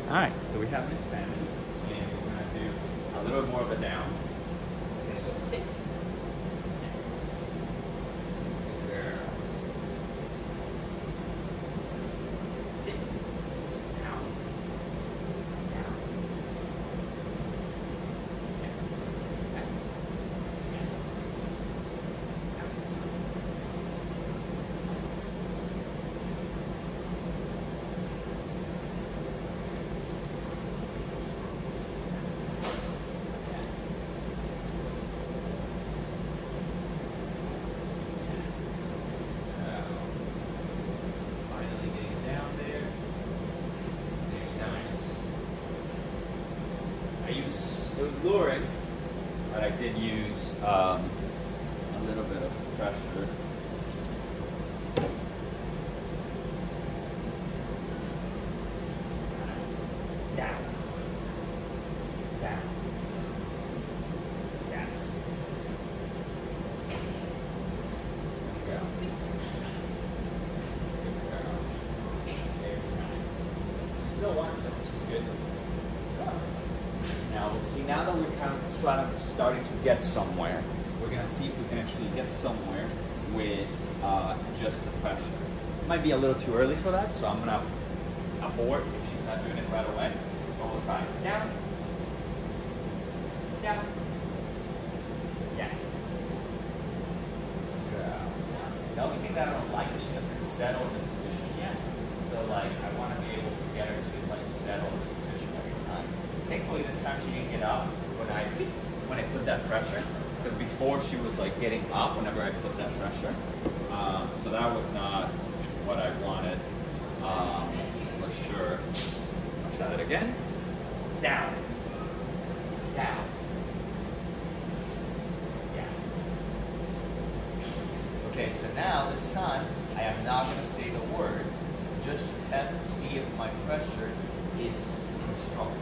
All right, so we have Miss Sammy, and we're gonna do a little bit more of a down. So we're gonna go sit. Yes. Good girl. Sit. Down. Down. Yes. Down. Yes. Down. Finally getting down there. Very nice. It was luring, but I did use a little bit of pressure. Down. Down. Yes. Good girl. Good girl. Very nice. She still wants it, which is good. Now we'll see, now that we're kind of starting to get somewhere, we're gonna see if we can actually get somewhere with just the pressure. It might be a little too early for that, so I'm gonna abort if she's not doing it right away. But we'll try. Down. Down. Yes. Girl. The only thing that I don't like is she doesn't settle the position yet. So like I want to be able to get her to like settle the position every time. Thankfully this time she didn't get up when I put that pressure. Because before she was like getting up whenever I put that pressure. So that was not what I wanted for sure. I'll try that again. Down. Down. Yes. Okay, so now this time I am not going to say the word, just to test to see if my pressure is instructive.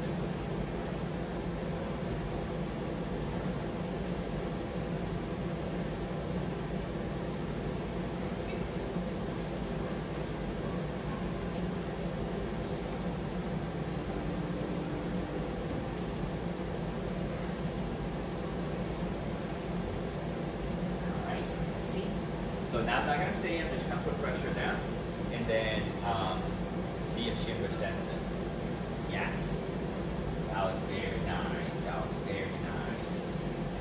So now I'm not going to say it, I'm just going to put pressure down and then see if she understands it. Yes. That was very nice. That was very nice.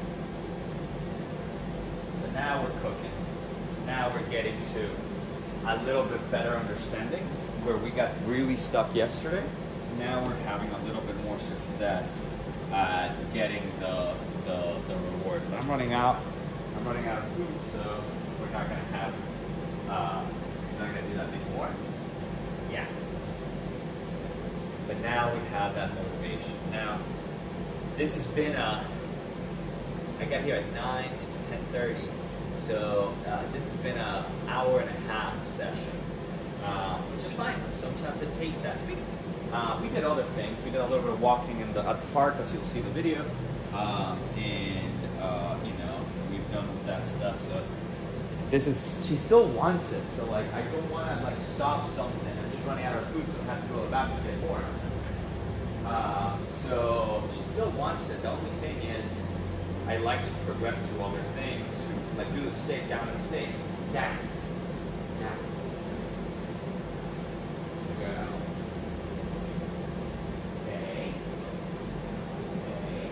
So now we're cooking. Now we're getting to a little bit better understanding where we got really stuck yesterday. Now we're having a little bit more success at getting the reward. But I'm running out of food, so we're not gonna have, we're not gonna do that anymore. Yes. But now we have that motivation. Now, this has been I got here at 9, it's 10:30. So this has been an hour and a half session, which is fine. Sometimes it takes that. We did other things. We did a little bit of walking at the park, as you'll see the video. You know, we've done that stuff. So she still wants it. So like, I don't want to like stop something. I'm just running out of food, so I have to go to the bathroom to get more. So she still wants it. The only thing is, I like to progress to other things, to like do the stake, down and stake, down, down. Go. Stay. Stay.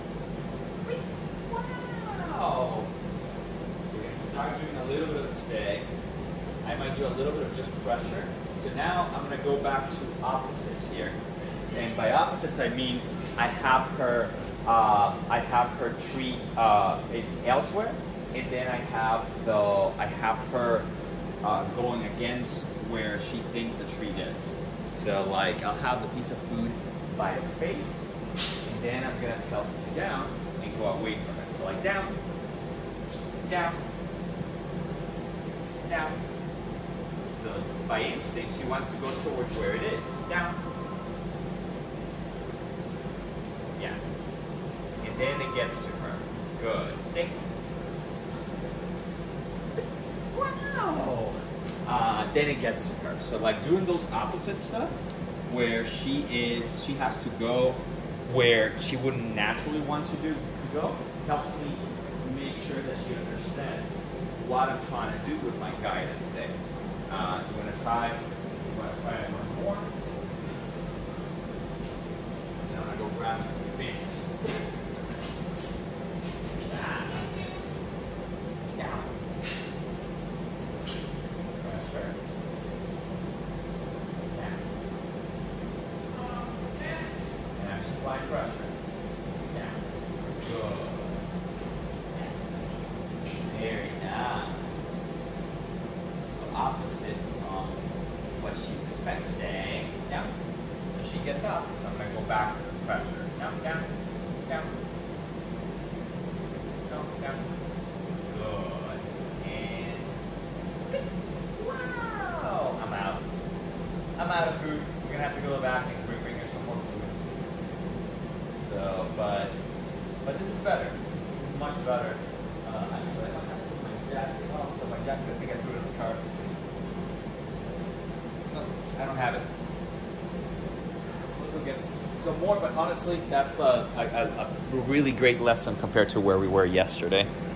Wow! So we're going to start doing a little bit of stay. I might do a little bit of just pressure. So now I'm going to go back to opposites here. And by opposites, I mean I have her treat it elsewhere, and then I have her going against where she thinks the treat is. So like, I'll have the piece of food by her face, and then I'm gonna tell her to down and go away from it. So like down, down, down. So by instinct, she wants to go towards where it is. Down. Yes. And then it gets to her. Good. Stay. Wow. Then it gets to her. So like doing those opposite stuff where she has to go where she wouldn't naturally want to go. Helps me make sure that she understands what I'm trying to do with my guidance there. So I'm going to try it one more. And I'm going to go grab Mr. Fin. Down. Pressure. Down. And I'm just applying pressure. Down. Good. Yes. Very nice. So opposite from what she expects. Stay down. So she gets up. So I'm going to go back to the pressure. Down, down, down. Down, down. Good. And wow. I'm out of food. We're going to have to go back and bring her some more food. So, but this is better. This is much better. Actually, I don't have some of my jacket. Oh, but my jacket, I think I threw it in the car. No, I don't have it. We'll get some more, but honestly, that's a really great lesson compared to where we were yesterday.